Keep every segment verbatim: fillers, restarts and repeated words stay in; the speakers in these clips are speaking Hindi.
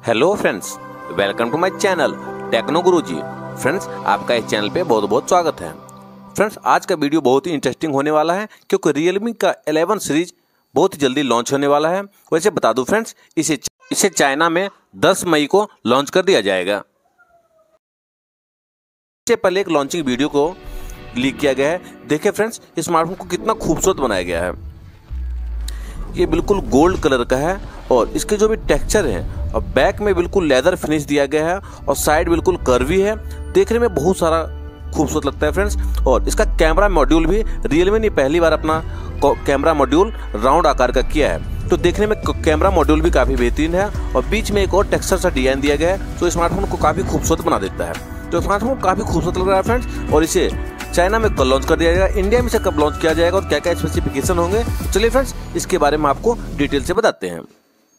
Hello friends, welcome to my channel techno Guruji. Friends, आपका इस चैनल पे बहुत बहुत स्वागत है। फ्रेंड्स, आज का वीडियो बहुत ही इंटरेस्टिंग होने वाला है क्योंकि रियलमी का इलेवन सीरीज बहुत ही जल्दी लॉन्च होने वाला है। वैसे बता दूं फ्रेंड्स, इसे इसे चाइना में दस मई को लॉन्च कर दिया जाएगा। इससे पहले एक लॉन्चिंग वीडियो को लीक किया गया है। देखिए फ्रेंड्स, इस स्मार्टफोन को कितना खूबसूरत बनाया गया है। ये बिल्कुल गोल्ड कलर का है और इसके जो भी टेक्सचर है और बैक में बिल्कुल लेदर फिनिश दिया गया है और साइड बिल्कुल कर्वी है। देखने में बहुत सारा खूबसूरत लगता है फ्रेंड्स। और इसका कैमरा मॉड्यूल भी रियलमी ने पहली बार अपना कैमरा मॉड्यूल राउंड आकार का किया है, तो देखने में कैमरा मॉड्यूल भी काफ़ी बेहतरीन है। और बीच में एक और टेक्सचर सा डिजाइन दिया गया है जो स्मार्टफोन को काफ़ी खूबसूरत बना देता है। तो स्मार्टफोन काफ़ी खूबसूरत लग रहा है फ्रेंड्स। और इसे चाइना में कब लॉन्च कर दिया जाएगा, इंडिया में इसे कब लॉन्च किया जाएगा और क्या क्या स्पेसिफिकेशन होंगे, तो चलिए फ्रेंड्स इसके बारे में आपको डिटेल से बताते हैं।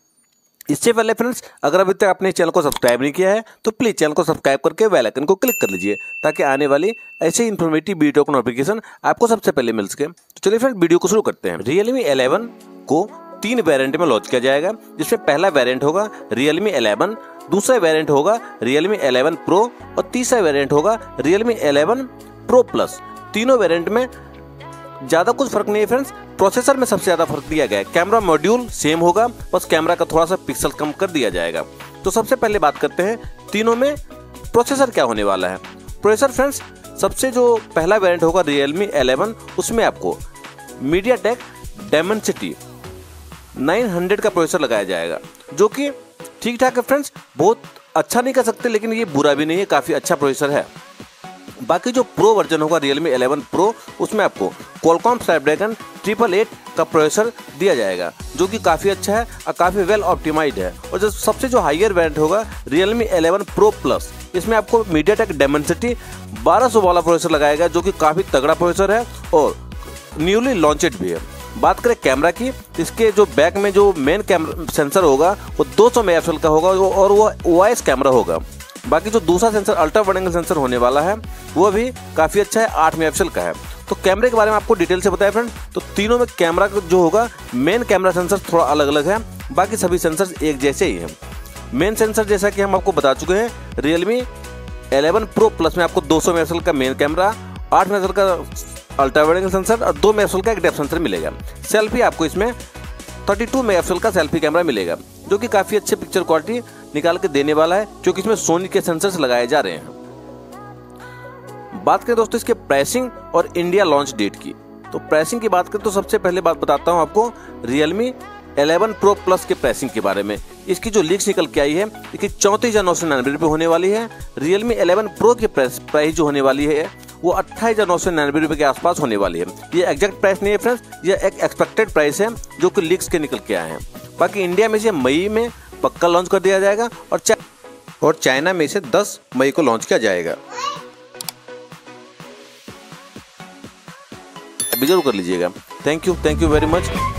इससे पहले फ्रेंड्स, अगर अभी तक आपने चैनल को सब्सक्राइब नहीं किया है तो प्लीज चैनल को सब्सक्राइब करके बेल आइकन को क्लिक कर लीजिए ताकि आने वाली ऐसे इन्फॉर्मेटिव वीडियो का नोटिफिकेशन आपको सबसे पहले मिल सके। तो चलिए फ्रेंड्स वीडियो को शुरू करते हैं। रियलमी इलेवन को तीन वेरिएंट में लॉन्च किया जाएगा, जिसमें पहला वेरिएंट होगा रियलमी इलेवन, दूसरा वेरिएंट होगा रियलमी इलेवन प्रो और तीसरा वेरिएंट होगा रियलमी इलेवन प्रो प्लस। तीनों वेरिएंट में ज्यादा कुछ फर्क नहीं है फ्रेंड्स। प्रोसेसर में सबसे ज्यादा फर्क दिया गया है। कैमरा मॉड्यूल सेम होगा, बस कैमरा का थोड़ा सा पिक्सल कम कर दिया जाएगा। तो सबसे पहले बात करते हैं तीनों में प्रोसेसर क्या होने वाला है। प्रोसेसर फ्रेंड्स, सबसे जो पहला वेरिएंट होगा रियलमी इलेवन, उसमें आपको मीडियाटेक डायमेंसिटी नाइन हंड्रेड का प्रोसेसर लगाया जाएगा, जो कि ठीक ठाक है फ्रेंड्स। बहुत अच्छा नहीं कह सकते, लेकिन ये बुरा भी नहीं है, काफी अच्छा प्रोसेसर है। बाकी जो प्रो वर्जन होगा रियलमी इलेवन प्रो, उसमें आपको क्वालकॉम स्नैपड्रैगन ट्रिपल एट का प्रोसेसर दिया जाएगा, जो कि काफ़ी अच्छा है और काफ़ी वेल ऑप्टिमाइज्ड है। और जो सबसे जो हायर वेरिएंट होगा रियलमी इलेवन प्रो प्लस, इसमें आपको मीडियाटेक डायमेंसिटी बारह सौ वाला प्रोसेसर लगाएगा, जो कि काफ़ी तगड़ा प्रोसेसर है और न्यूली लॉन्चेड भी है। बात करें कैमरा की, इसके जो बैक में जो मेन कैमरा सेंसर होगा वो दो सौ मेगापिक्सल का होगा और वो ओआईएस कैमरा होगा। बाकी जो दूसरा sensor ultra wide angle sensor होने वाला है वो भी काफ़ी अच्छा है, आठ मेगापिक्सल का है। तो कैमरे के बारे में आपको डिटेल से बताया फ्रेंड। तो तीनों में कैमरा जो होगा, मेन कैमरा सेंसर थोड़ा अलग अलग है, बाकी सभी सेंसर एक जैसे ही हैं। मेन सेंसर जैसा कि हम आपको बता चुके हैं, रियलमी इलेवन प्रो प्लस में आपको दो सौ मेगापिक्सल का मेन कैमरा, आठ मेगापिक्सल का अल्ट्रा वाइड एंगल सेंसर और दो मेगापिक्सल का एक डेप्थ सेंसर मिलेगा। सेल्फी आपको इसमें बत्तीस मेगापिक्सल का सेल्फी कैमरा मिलेगा, जो कि काफ़ी अच्छे पिक्चर क्वालिटी निकाल के देने वाला है, क्योंकि इसमें सोनी के सेंसर्स लगाए जा रहे हैं। बात करें दोस्तों इसके प्राइसिंग और इंडिया लॉन्च डेट की, तो प्राइसिंग की बात करें तो सबसे पहले बात बताता हूं आपको रियलमी इलेवन प्रो प्लस के प्राइसिंग के बारे में। इसकी जो लीक्स निकल के आई है, इसकी चौंतीस हजार नौ सौ निन्यानवे रुपये होने वाली है। रियलमी इलेवन प्रो की प्राइस जो होने वाली है वो अट्ठाईस हजार नौ सौ निन्यानवे रुपये के आसपास होने वाली है। ये एग्जैक्ट प्राइस नहीं है फ्रेंड्स, ये एक एक्सपेक्टेड प्राइस है जो कि लीक्स के निकल के आए हैं। बाकी इंडिया में इसे मई में पक्का लॉन्च कर दिया जाएगा और चा... और चाइना में इसे दस मई को लॉन्च किया जाएगा। अभी जरूर कर लीजिएगा। Thank you thank you very much.